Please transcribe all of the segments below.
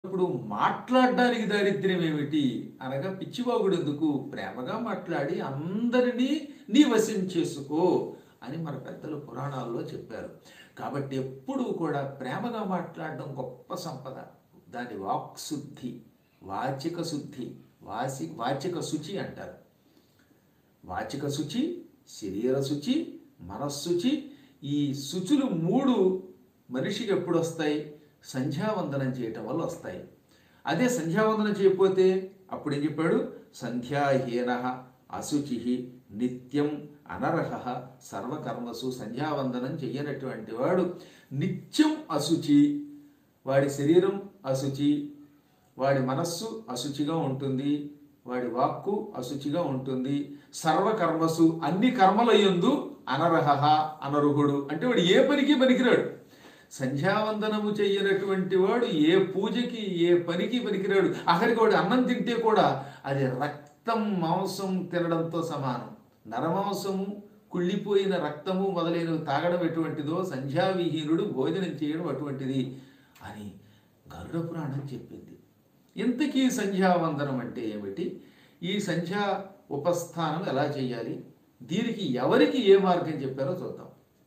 ఇప్పుడు మాట్లాడడానికి దారిద్ర్యం ఏమిటి అనగా పిచ్చివాగుడు ఎందుకు ప్రేమగా మాట్లాడి అందరినీ నీ వశం చేసుకో అని మన పెద్దలు పురాణాల్లో చెప్పారు. కాబట్టి ఎప్పుడూ కూడా ప్రేమగా మాట్లాడడం గొప్ప సంపద. దాని వాక్శుద్ధి, వాచిక శుద్ధి, వాచిక శుచి అంటారు. వాచిక శుచి, శరీర శుచి, మనస్సుచి. ఈ శుచులు మూడు మనిషికి ఎప్పుడు వస్తాయి? సంధ్యావందనం చేయటం వల్ల వస్తాయి. అదే సంధ్యావందనం చేయకపోతే అప్పుడు ఏం చెప్పాడు? సంధ్యాహీన అశుచి నిత్యం అనర్హ సర్వకర్మసు. సంధ్యావందనం చెయ్యనటువంటి వాడు నిత్యం అశుచి. వాడి శరీరం అశుచి, వాడి మనస్సు అశుచిగా ఉంటుంది, వాడి వాక్కు అశుచిగా ఉంటుంది. సర్వకర్మసు అన్ని కర్మలయందు అనర్హ అనర్హుడు అంటే వాడు ఏ పనికి పనికిరాడు. సంధ్యావందనము చెయ్యనటువంటి వాడు ఏ పూజకి ఏ పనికి పనికిరాడు. ఆఖరికి వాడు అన్నం తింటే కూడా అది రక్తం మాంసం తినడంతో సమానం. నరమాంసము, కుళ్ళిపోయిన రక్తము మొదలైనవి తాగడం ఎటువంటిదో సంధ్యావిహీనుడు భోజనం చేయడం అటువంటిది అని గరుడ పురాణం చెప్పింది. ఇంతకీ సంధ్యావందనం అంటే ఏమిటి? ఈ సంధ్యా ఉపస్థానం ఎలా చేయాలి? దీనికి ఎవరికి ఏ మార్గం చెప్పారో చూద్దాం.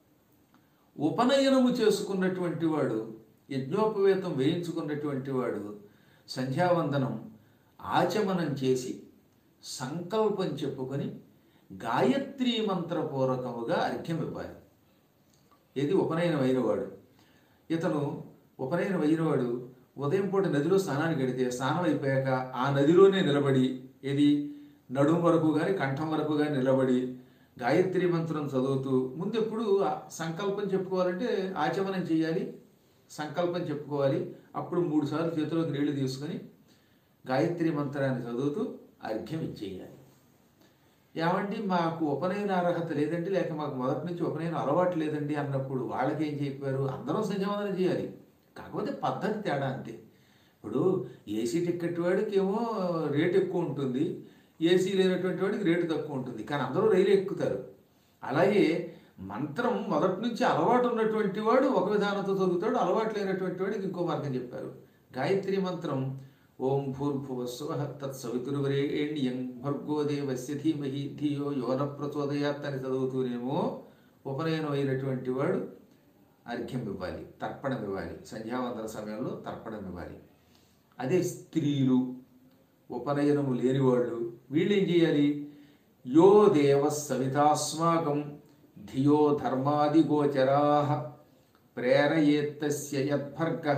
ఉపనయనము చేసుకున్నటువంటి వాడు, యజ్ఞోపవేతం వేయించుకున్నటువంటి వాడు సంధ్యావందనం ఆచమనం చేసి సంకల్పం చెప్పుకొని గాయత్రీ మంత్రపూర్వకముగా అర్ఘ్యం ఇవ్వాలి. ఇది ఉపనయనం అయినవాడు. ఇతను ఉపనయనం అయినవాడు ఉదయం పూట నదిలో స్నానానికి వెడితే స్నానం అయిపోయాక ఆ నదిలోనే నిలబడి, ఏది నడుము వరకు కానీ కంఠం వరకు కానీ నిలబడి గాయత్రి మంత్రం చదువుతూ, ముందు ఎప్పుడు సంకల్పం చెప్పుకోవాలంటే ఆచమనం చేయాలి, సంకల్పం చెప్పుకోవాలి. అప్పుడు 3 సార్లు చేతిలోకి నీళ్లు తీసుకొని గాయత్రి మంత్రాన్ని చదువుతూ అర్ఘ్యం ఇచ్చేయాలి. ఏమండి మాకు ఉపనయన అర్హత లేదండి, లేక మాకు మొదటి నుంచి ఉపనయన అలవాటు లేదండి అన్నప్పుడు వాళ్ళకి ఏం చెప్పారు? అందరం సంధ్యావందనం చేయాలి, కాకపోతే పద్ధతి తేడా అంతే. ఇప్పుడు ఏసీ టికెట్ వాడికి ఏమో రేటు ఎక్కువ ఉంటుంది, ఏసీ లేనటువంటి వాడికి రేటు తక్కువ ఉంటుంది, కానీ అందరూ రైలు ఎక్కుతారు. అలాగే మంత్రం మొదటి నుంచి అలవాటు ఉన్నటువంటి వాడు ఒక విధానంతో చదువుతాడు, అలవాటు లేనటువంటి వాడికి ఇంకో మార్గం చెప్పారు. గాయత్రి మంత్రం ఓం భూర్భువస్సువః తత్సవితుర్వరేణ్యం భర్గో దేవస్య ధీమహి ధియో యోన ప్రచోదయాత్ అని చదువుతూనేమో ఉపనయనం అయినటువంటి వాడు అర్ఘ్యం ఇవ్వాలి, తర్పణం ఇవ్వాలి. సంధ్యావందన సమయంలో తర్పణం ఇవ్వాలి. అదే స్త్రీలు, ఉపనయనము లేనివాళ్ళు, వీళ్ళు ఏం చేయాలి? యో దేవ సవితాస్మాకం ధియో ధర్మాదిగోచరా ప్రేరయేత్తస్య యద్భర్గః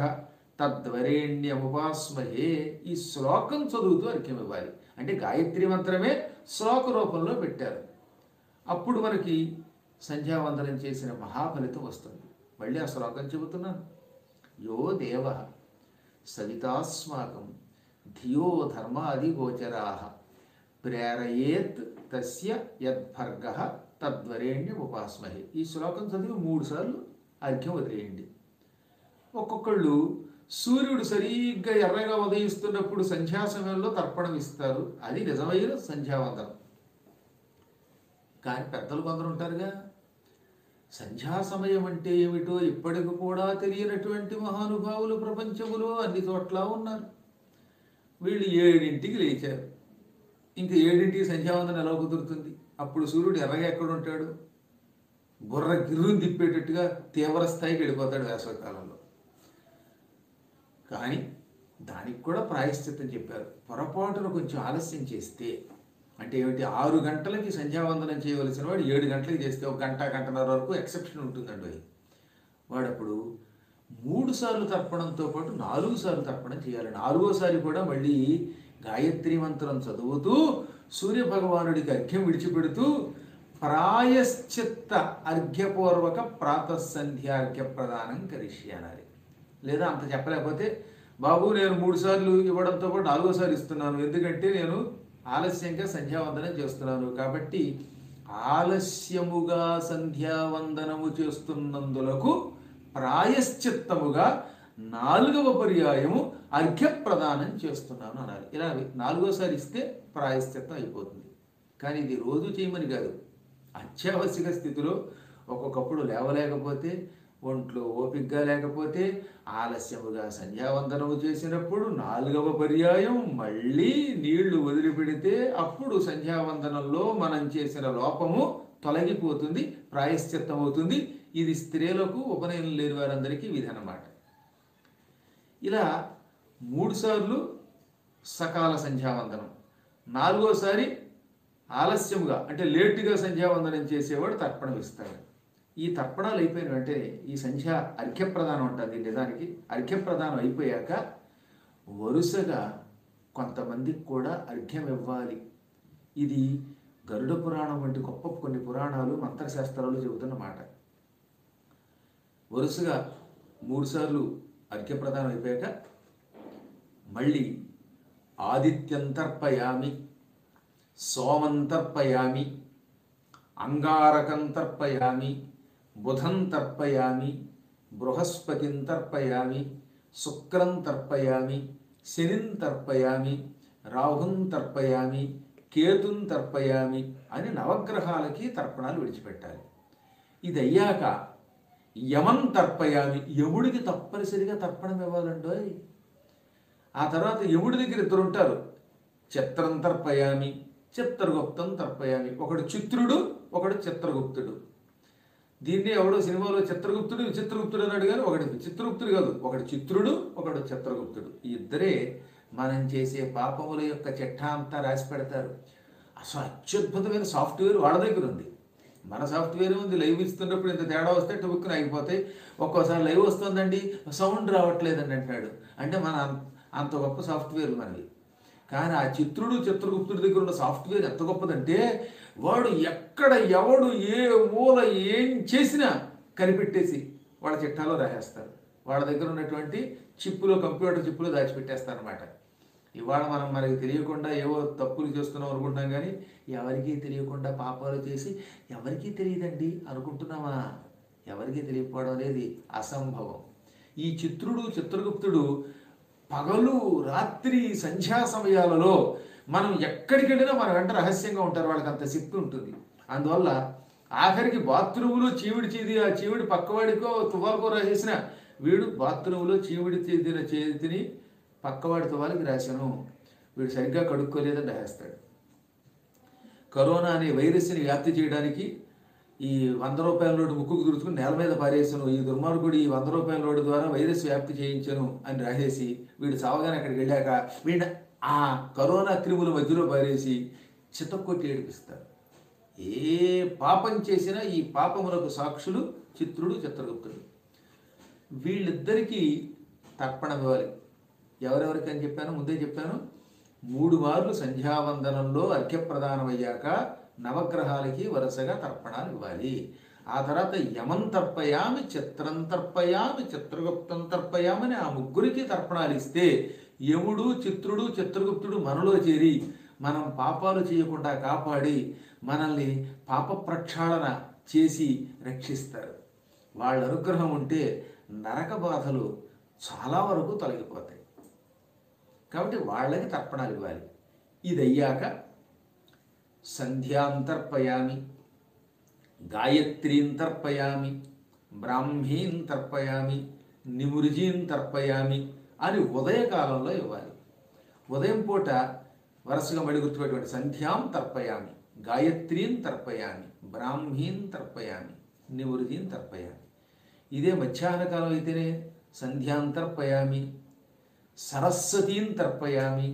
తద్వరేణ్యముపాస్మహే. ఈ శ్లోకం చదువుతూ అర్ఘ్యం ఇవ్వాలి. అంటే గాయత్రి మంత్రమే శ్లోక రూపంలో పెట్టారు. అప్పుడు మనకి సంధ్యావందనం చేసిన మహాఫలితం వస్తుంది. మళ్ళీ ఆ శ్లోకం చెబుతున్నాను. యో దేవ సవితాస్మాకం ధియో ధర్మాది గోచరా ప్రేరయేత్ తస్య యద్భర్గః తద్వరేణ్యం ఉపాస్మహే. ఈ శ్లోకం చదివి 3 సార్లు అర్ఘ్యం వదిలేయండి. ఒక్కొక్కళ్ళు సూర్యుడు సరిగ్గా ఎర్రగా ఉదయిస్తున్నప్పుడు సంధ్యా సమయంలో తర్పణం ఇస్తారు, అది నిజమైన సంధ్యావందనం. కానీ పెద్దలు కొందరు ఉంటారుగా, సంధ్యా సమయం అంటే ఏమిటో ఇప్పటికి కూడా తెలియనటువంటి మహానుభావులు ప్రపంచములో అన్ని చోట్ల ఉన్నారు. వీళ్ళు 7ంటికి లేచారు, ఇంకా 7ంటికి సంధ్యావందనం ఎలా కుదురుతుంది? అప్పుడు సూర్యుడు ఎర్రగా ఎక్కడ ఉంటాడు? బుర్ర గిర్రుని తిప్పేటట్టుగా తీవ్ర స్థాయికి వెళ్ళిపోతాడు వేసవికాలంలో. కానీ దానికి కూడా ప్రాయశ్చిత్తం చెప్పారు. పొరపాటున కొంచెం ఆలస్యం చేస్తే, అంటే ఏమిటి, 6 గంటలకి సంధ్యావందనం చేయవలసిన వాడు 7 గంటలకి చేస్తే 1 గంట గంటన్నర వరకు ఎక్సెప్షన్ ఉంటుందండి. వాడప్పుడు 3 సార్లు తర్పణంతో పాటు 4 సార్లు తర్పణం చేయాలి. 4వసారి కూడా మళ్ళీ గాయత్రి మంత్రం చదువుతూ సూర్యభగవానుడికి అర్ఘ్యం విడిచిపెడుతూ ప్రాయశ్చిత్త అర్ఘ్యపూర్వక ప్రాతఃసంధ్యార్ఘ్య ప్రదానం కరిష్యాలి. లేదా అంత చెప్పలేకపోతే, బాబు నేను 3 సార్లు ఇవ్వడంతో పాటు 4వసారి ఇస్తున్నాను, ఎందుకంటే నేను ఆలస్యంగా సంధ్యావందనం చేస్తున్నాను, కాబట్టి ఆలస్యముగా సంధ్యావందనము చేస్తున్నందులకు ప్రాయశ్చిత్తముగా 4వ పర్యాయము అర్ఘ్య ప్రదానం చేస్తున్నాను అనాలి. ఇలా 4వసారి ఇస్తే ప్రాయశ్చిత్తం అయిపోతుంది. కానీ ఇది రోజు చేయమని కాదు, అత్యావశ్యక స్థితిలో ఒక్కొక్కప్పుడు లేవలేకపోతే ఒంట్లో ఓపికగా లేకపోతే ఆలస్యముగా సంధ్యావందనము చేసినప్పుడు 4వ పర్యాయం మళ్ళీ నీళ్లు వదిలిపెడితే అప్పుడు సంధ్యావందనంలో మనం చేసిన లోపము తొలగిపోతుంది, ప్రాయశ్చిత్తం అవుతుంది. ఇది స్త్రీలకు ఉపనయనం లేని వారందరికీ విధి అన్నమాట. ఇలా 3 సార్లు సకాల సంధ్యావందనం, 4వసారి ఆలస్యముగా అంటే లేటుగా సంధ్యావందనం చేసేవాడు తర్పణం ఇస్తాడు. ఈ తర్పణాలు అయిపోయిన వెంటనే ఈ సంధ్య అర్ఘ్యప్రదానం ఉంటుంది. నిజానికి అర్ఘ్యప్రదానం అయిపోయాక వరుసగా కొంతమందికి కూడా అర్ఘ్యం ఇవ్వాలి. ఇది గరుడ పురాణం వంటి గొప్ప కొన్ని పురాణాలు మంత్రశాస్త్రాలు చెబుతున్నమాట. వరుసగా 3 సార్లు అర్ఘ్యప్రదానం అయిపోయాక మళ్ళీ ఆదిత్యంతర్పయామి, సోమంతర్పయామి, అంగారకంతర్పయామి, బుధంతర్పయామి, బృహస్పతింతర్పయామి, శుక్రంతర్పయామి, శనింతర్పయామి, రాహుంతర్పయామి, కేతుంతర్పయామి అని నవగ్రహాలకి తర్పణాలు విడిచిపెట్టాలి. ఇది అయ్యాక యమం తర్పయామి, యముడికి తప్పనిసరిగా తర్పణం ఇవ్వాలండోయ్. ఆ తర్వాత యముడి దగ్గర 2 ఉంటారు, చిత్రం తర్పయామి, చిత్రగుప్తం తర్పయామి. ఒకడు చిత్రుడు, ఒకడు చిత్రగుప్తుడు. దీన్ని ఎవడో సినిమాలో చిత్రగుప్తుడు విచిత్రగుప్తుడు అన్నాడు, కానీ ఒకటి చిత్రగుప్తుడు కాదు, ఒకడు చిత్రుడు, ఒకడు చిత్రగుప్తుడు. ఈ ఇద్దరే మనం చేసే పాపముల యొక్క చిట్టా అంతా రాసి పెడతారు. అసలు అత్యద్భుతమైన సాఫ్ట్వేర్ వాళ్ళ దగ్గర ఉంది. మన సాఫ్ట్వేర్ ఉంది, లైవ్ ఇస్తున్నప్పుడు ఇంత తేడా వస్తే టుబుక్కున ఆగిపోతాయి. ఒక్కోసారి లైవ్ వస్తుందండి సౌండ్ రావట్లేదండి అంటాడు. అంటే మన అంత గొప్ప సాఫ్ట్వేర్ మనవి. కానీ ఆ చిత్రుడు చిత్రగుప్తుడి దగ్గర ఉన్న సాఫ్ట్వేర్ ఎంత గొప్పదంటే వాడు ఎక్కడ ఎవడు ఏ మూల ఏం చేసినా కనిపెట్టేసి వాళ్ళ చిట్టాలో రాసేస్తారు. వాళ్ళ దగ్గర ఉన్నటువంటి చిప్పులో, కంప్యూటర్ చిప్పులో దాచిపెట్టేస్తారనమాట. ఇవాళ మనం మనకి తెలియకుండా ఏవో తప్పులు చేస్తున్నాం అనుకుంటున్నాం, కానీ ఎవరికీ తెలియకుండా పాపాలు చేసి ఎవరికీ తెలియదండి అనుకుంటున్నామా? ఎవరికీ తెలియకపోవడం అనేది అసంభవం. ఈ చిత్రుడు చిత్రగుప్తుడు పగలు రాత్రి సంధ్యా సమయాలలో మనం ఎక్కడికి వెళ్ళినా మన వెంట రహస్యంగా ఉంటారు. వాళ్ళకి అంత శక్తి ఉంటుంది. అందువల్ల ఆఖరికి బాత్రూములో చీవిడి చేది, ఆ చీవిడి పక్కవాడికో తువాలకో రాసేసిన వీడు బాత్రూములో చీవిడి చేదిన చేతిని పక్కవాడి తువాలకి రాశాను, వీడు సరిగ్గా కడుక్కోలేదని రాసేస్తాడు. కరోనా అనే వైరస్ని వ్యాప్తి చేయడానికి ఈ 100 రూపాయల నోటు ముక్కుకు దురుచుకుని నేల మీద పారేసాను, ఈ దుర్మార్గుడు ఈ 100 రూపాయల నోటు ద్వారా వైరస్ వ్యాప్తి చేయించాను అని రాసేసి వీడు చావగానే అక్కడికి వెళ్ళాక వీడు ఆ కరోనా క్రిముల మధ్యలో పారేసి చితక్కొట్టి ఏడిపిస్తారు. ఏ పాపం చేసినా ఈ పాపములకు సాక్షులు చిత్రుడు చిత్రగుప్తుడు. వీళ్ళిద్దరికీ తర్పణం ఇవ్వాలి. ఎవరెవరికి అని చెప్పాను, ముందే చెప్పాను. 3 మార్లు సంధ్యావందనంలో అర్ఘ్యప్రదానం అయ్యాక నవగ్రహాలకి వరుసగా తర్పణాలు ఇవ్వాలి. ఆ తర్వాత యమం తర్పయామి, చిత్రం తర్పయామి, చిత్రగుప్తం తర్పయామని ఆ 3కి తర్పణాలు ఇస్తే యముడు చిత్రుడు చిత్రగుప్తుడు మనలో చేరి మనం పాపాలు చేయకుండా కాపాడి మనల్ని పాప ప్రక్షాళన చేసి రక్షిస్తారు. వాళ్ళ అనుగ్రహం ఉంటే నరక బాధలు చాలా వరకు తొలగిపోతాయి. కాబట్టి వాళ్ళకి తర్పణాలు ఇవ్వాలి. ఇది అయ్యాక సంధ్యాంతర్పయామి, గాయత్రీం తర్పయామి, బ్రాహ్మీం తర్పయామి, నిమృజీం తర్పయామి అని ఉదయకాలంలో ఇవ్వాలి. ఉదయం పూట వరుసగా మడి గుర్తుపెట్టుకోండి. సంధ్యాం తర్పయామి, గాయత్రీం తర్పయామి, బ్రాహ్మీం తర్పయామి, నిమృజీం తర్పయామి. ఇదే మధ్యాహ్న కాలం అయితేనే సంధ్యాంతర్పయామి, సరస్వతీం తర్పయామి,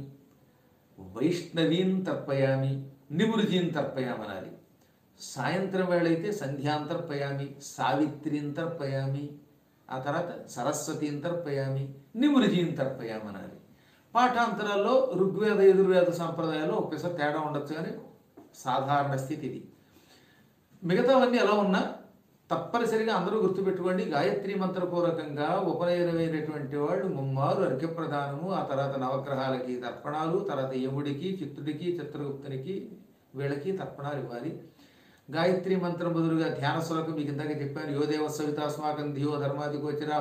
వైష్ణవీం తర్పయామి, నిమృజీం తర్పయామనాలి. సాయంత్రం వేళ అయితే సంధ్యాంతర్పయామి, సావిత్రీం తర్పయామి, ఆ తర్వాత సరస్వతీం తర్పయామి, నిమృజీం తర్పయామనాలి. పాఠాంతరాల్లో ఋగ్వేద యజుర్వేద సంప్రదాయాల్లో ఒక్కసారి తేడా ఉండొచ్చు, కానీ సాధారణ స్థితి ఇది. మిగతావన్నీ ఎలా ఉన్నా తప్పనిసరిగా అందరూ గుర్తుపెట్టుకోండి. గాయత్రి మంత్రపూర్వకంగా ఉపనయనమైనటువంటి వాళ్ళు 3 మార్లు అర్ఘ్యప్రదానము, ఆ తర్వాత నవగ్రహాలకి తర్పణాలు, తర్వాత యముడికి చిత్తుడికి చిత్రగుప్తునికి వీళ్ళకి తర్పణాలు ఇవ్వాలి. గాయత్రి మంత్రం బదులుగా ధ్యాన శ్లోకం మీకు ఇందాక చెప్పాను. యోదేవ సవితాస్మాకం ధియో ధర్మాధిగోచర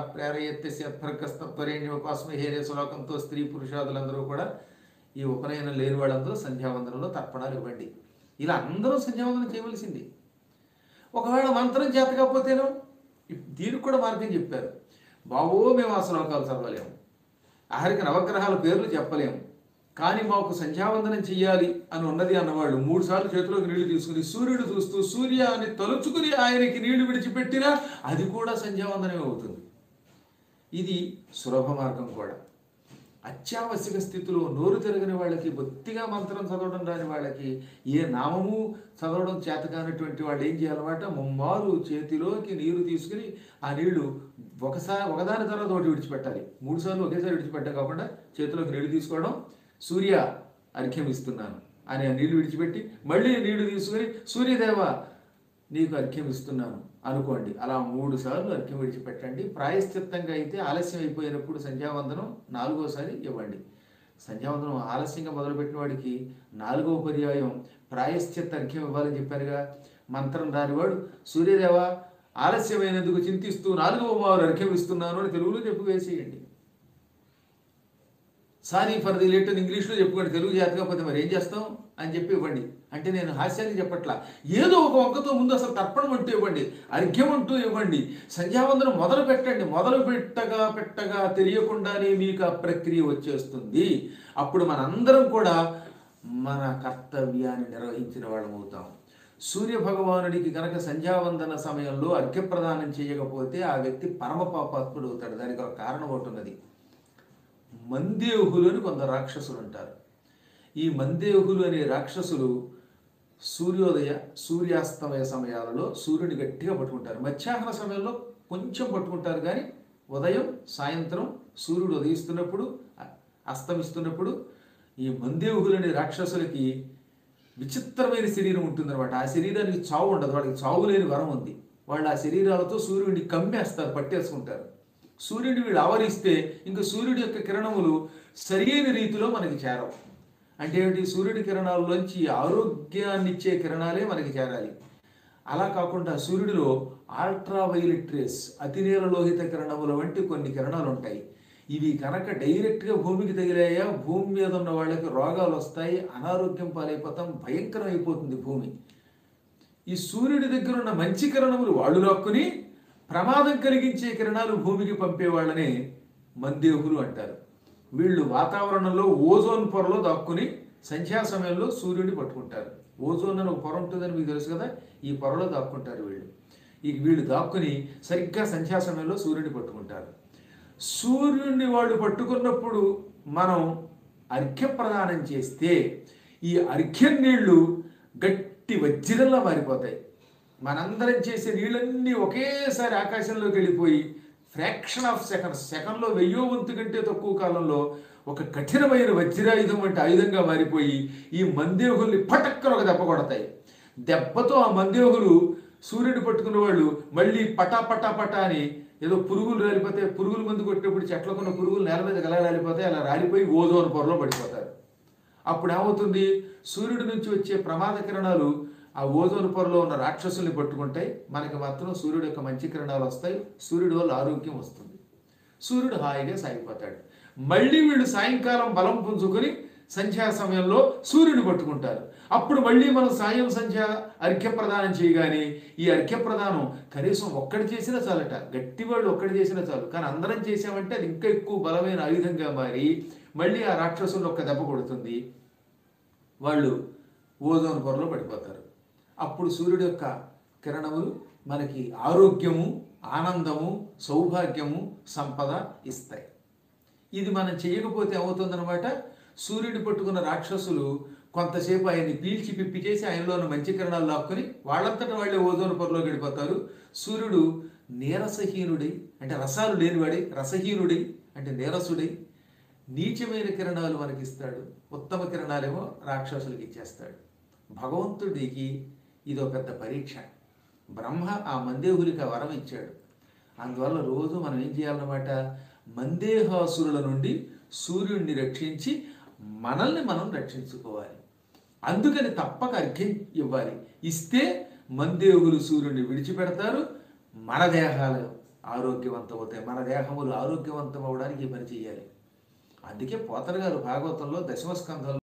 ప్రేరయత్యస్యర్ఘస్తత్వరేణ్యోపాస్మహేరే శ్లోకంతో స్త్రీ పురుషాదులందరూ కూడా ఈ ఉపనయనం లేని వాళ్ళందరూ సంధ్యావందనంలో తర్పణాలు ఇవ్వండి. ఇలా అందరూ సంధ్యావందనం చేయవలసింది. ఒకవేళ మంత్రం చేత కాకపోతేనో దీనికి కూడా మార్గం చెప్పారు. బావో మేము ఆ శ్లోకాలు చదవలేము, ఆఖరికి నవగ్రహాల పేర్లు చెప్పలేము, కానీ మాకు సంధ్యావందనం చెయ్యాలి అని ఉన్నది అన్నవాళ్ళు 3 సార్లు చేతిలోకి నీళ్లు తీసుకుని సూర్యుడు చూస్తూ సూర్య అని తలుచుకుని ఆయనకి నీళ్లు విడిచిపెట్టినా అది కూడా సంధ్యావందనమే అవుతుంది. ఇది సులభ మార్గం కూడా. అత్యావశ్యక స్థితిలో నోరు తిరగని వాళ్ళకి, బొత్తిగా మంత్రం చదవడం రాని వాళ్ళకి, ఏ నామము చదవడం చేత కానటువంటి వాళ్ళు ఏం చేయాలన్నమాట, ముమ్మారు చేతిలోకి నీరు తీసుకుని ఆ నీళ్లు ఒకదాని తర్వాత ఒకటి విడిచిపెట్టాలి. 3 సార్లు ఒకేసారి విడిచిపెట్టా కాకుండా చేతిలోకి నీళ్లు తీసుకోవడం, సూర్య అర్ఘ్యం ఇస్తున్నాను అని ఆ నీళ్లు విడిచిపెట్టి మళ్ళీ నీళ్లు తీసుకుని సూర్యదేవ నీకు అర్ఘ్యం ఇస్తున్నాను అనుకోండి. అలా 3 సార్లు అర్ఘ్యం విడిచిపెట్టండి. ప్రాయశ్చిత్తంగా అయితే ఆలస్యం అయిపోయినప్పుడు సంధ్యావందనం 4వసారి ఇవ్వండి. సంధ్యావందనం ఆలస్యంగా మొదలుపెట్టిన వాడికి 4వ పర్యాయం ప్రాయశ్చిత్త అర్ఘ్యం ఇవ్వాలని చెప్పారుగా. మంత్రం రానివాడు సూర్యదేవ ఆలస్యమైనందుకు చింతిస్తూ 4వ మారు అర్ఘ్యం ఇస్తున్నాను అని తెలుగులో చెప్పి వేసేయండి. సారీ ఫర్ ది లేట్ అని ఇంగ్లీష్లో చెప్పుకోండి, తెలుగు జాతకపోతే మరి ఏం చేస్తాం అని చెప్పి ఇవ్వండి. అంటే నేను హాస్యానికి చెప్పట్లా, ఏదో ఒక వంకతో ముందు అసలు తర్పణం అంటూ ఇవ్వండి, అర్ఘ్యం అంటూ ఇవ్వండి. సంధ్యావందనం మొదలు పెట్టండి. మొదలు పెట్టగా తెలియకుండానే మీకు ఆ ప్రక్రియ వచ్చేస్తుంది. అప్పుడు మనందరం కూడా మన కర్తవ్యాన్ని నిర్వహించిన వాళ్ళం అవుతాం. సూర్య భగవానుడికి కనుక సంధ్యావందన సమయంలో అర్ఘ్యప్రదానం చేయకపోతే ఆ వ్యక్తి పరమ పాపాత్ముడు అవుతాడు. దానికి ఒక కారణం ఒకటి ఉన్నది. మందేహులు అని కొందరు రాక్షసులు ఉంటారు. ఈ మందేహులు అనే రాక్షసులు సూర్యాస్తమయ సమయాలలో సూర్యుని గట్టిగా పట్టుకుంటారు. మధ్యాహ్న సమయంలో కొంచెం పట్టుకుంటారు, కానీ ఉదయం సాయంత్రం సూర్యుడు ఉదయిస్తున్నప్పుడు అస్తమిస్తున్నప్పుడు ఈ మందేహులు అనే రాక్షసులకి విచిత్రమైన శరీరం ఉంటుందన్నమాట. ఆ శరీరానికి చావు ఉండదు, వాడికి చావు లేని వరం ఉంది. వాళ్ళు ఆ శరీరాలతో సూర్యుడిని కమ్మేస్తారు, పట్టేసుకుంటారు. సూర్యుడిని వీళ్ళు ఆవరిస్తే ఇంకా సూర్యుడి యొక్క కిరణములు సరైన రీతిలో మనకి చేరవు. అంటే ఏమిటి, సూర్యుడి కిరణాల్లోంచి ఆరోగ్యాన్ని ఇచ్చే కిరణాలే మనకి చేరాలి. అలా కాకుండా సూర్యుడిలో అల్ట్రావైలెట్ రేస్, అతినీల లోహిత కిరణముల వంటి కొన్ని కిరణాలు ఉంటాయి. ఇవి కనుక డైరెక్ట్గా భూమికి తగిలాయా భూమి మీద ఉన్న వాళ్ళకి రోగాలు వస్తాయి, అనారోగ్యం పాలైపోతాం, భయంకరం అయిపోతుంది భూమి. ఈ సూర్యుడి దగ్గర ఉన్న మంచి కిరణములు వాళ్ళు లాక్కుని ప్రమాదం కలిగించే కిరణాలు భూమికి పంపే వాళ్ళని మందేహులు అంటారు. వీళ్ళు వాతావరణంలో ఓజోన్ పొరలో దాక్కుని సంధ్యా సమయంలో సూర్యుడిని పట్టుకుంటారు. ఓజోన్ అని ఒక పొర ఉంటుందని మీకు తెలుసు కదా, ఈ పొరలో దాక్కుంటారు వీళ్ళు. వీళ్ళు దాక్కుని సరిగ్గా సంధ్యా సమయంలో సూర్యుడిని పట్టుకుంటారు. సూర్యుడిని వాళ్ళు పట్టుకున్నప్పుడు మనం అర్ఘ్యప్రదానం చేస్తే ఈ అర్ఘ్యం నీళ్లు గట్టి వజ్రంలా మారిపోతాయి. మనందరం చేసే నీళ్ళన్నీ ఒకేసారి ఆకాశంలోకి వెళ్ళిపోయి ఫ్రాక్షన్ ఆఫ్ సెకండ్లో 1000వ వంతు కంటే తక్కువ కాలంలో ఒక కఠినమైన వజ్రాయుధం వంటి ఆయుధంగా మారిపోయి ఈ మందేహుల్ని పటక్కన ఒక దెబ్బ కొడతాయి. దెబ్బతో ఆ మందేహులు సూర్యుడు పట్టుకున్న వాళ్ళు మళ్ళీ పటా అని ఏదో పురుగులు రాలిపోతే పురుగుల మందు కొట్టినప్పుడు చెట్లకున్న పురుగులు నేల మీద ఎలా రాలిపోతాయి, అలా రాలిపోయి ఓజోన్ పొరలో పడిపోతారు. అప్పుడు ఏమవుతుంది, సూర్యుడి నుంచి వచ్చే ప్రమాద కిరణాలు ఆ ఓజోన్ పొరలో ఉన్న రాక్షసుల్ని పట్టుకుంటాయి, మనకి మాత్రం సూర్యుడు యొక్క మంచి కిరణాలు వస్తాయి. సూర్యుడి వల్ల ఆరోగ్యం వస్తుంది, సూర్యుడు హాయిగా సాగిపోతాడు. మళ్ళీ వీళ్ళు సాయంకాలం బలం పుంజుకొని సంధ్యా సమయంలో సూర్యుని పట్టుకుంటారు. అప్పుడు మళ్ళీ మనం సాయం సంధ్య అర్ఘ్యప్రదానం చేయగానే ఈ అర్ఘ్యప్రదానం కనీసం ఒక్కటి చేసినా చాలట, గట్టివాళ్ళు ఒక్కటి చేసినా చాలు. కానీ అందరం చేసామంటే అది ఇంకా ఎక్కువ బలమైన ఆయుధంగా మారి మళ్ళీ ఆ రాక్షసులు ఒక్క దెబ్బ కొడుతుంది, వాళ్ళు ఓజోన్ పొరలో పడిపోతారు. అప్పుడు సూర్యుడి యొక్క కిరణములు మనకి ఆరోగ్యము, ఆనందము, సౌభాగ్యము, సంపద ఇస్తాయి. ఇది మనం చేయకపోతే ఏమవుతుందన్నమాట, సూర్యుడు పట్టుకున్న రాక్షసులు కొంతసేపు ఆయన్ని పీల్చి పిప్పి చేసి ఆయనలో ఉన్న మంచి కిరణాలు లాక్కుని వాళ్ళంతటా వాళ్ళే ఓజోన్ పొరలోకి వెళ్ళిపోతారు. సూర్యుడు నీరసహీనుడై అంటే రసాలు లేనివాడై, రసహీనుడై అంటే నీరసుడై నీచమైన కిరణాలు మనకిస్తాడు, ఉత్తమ కిరణాలేమో రాక్షసులకి ఇచ్చేస్తాడు. భగవంతుడికి ఇదో పెద్ద పరీక్ష. బ్రహ్మ ఆ మందేహులికి ఆ వరం ఇచ్చాడు. అందువల్ల రోజు మనం ఏం చేయాలన్నమాట, మందేహాసురుల నుండి సూర్యుడిని రక్షించి మనల్ని మనం రక్షించుకోవాలి. అందుకని తప్పక అర్ఘ్యం ఇవ్వాలి. ఇస్తే మందేహులు సూర్యుడిని విడిచిపెడతారు, మన దేహాలు ఆరోగ్యవంతం అవుతాయి. మన దేహములు ఆరోగ్యవంతం అవడానికి ఈ పని చేయాలి. అందుకే పోతన గారు భాగవతంలో 10వ స్కంధంలో